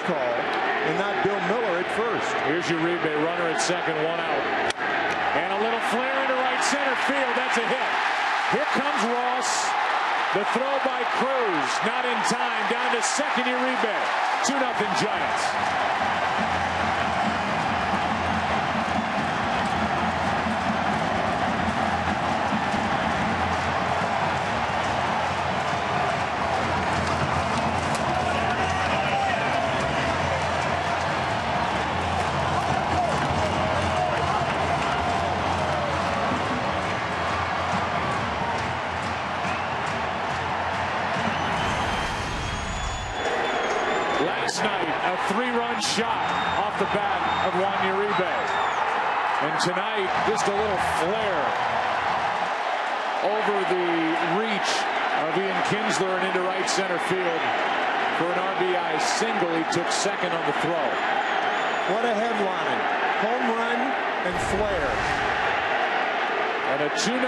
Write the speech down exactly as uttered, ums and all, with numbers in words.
call and not Bill Miller at first. Here's Uribe, runner at second, one out. And a little flare into right center field. That's a hit. Here comes Ross. The throw by Cruz. Not in time. Down to second, Uribe. two nothing Giants. Last night, a three-run shot off the bat of Juan Uribe. And tonight, just a little flare over the reach of Ian Kinsler and into right center field for an R B I single. He took second on the throw. What a headline. Home run and flare. And a two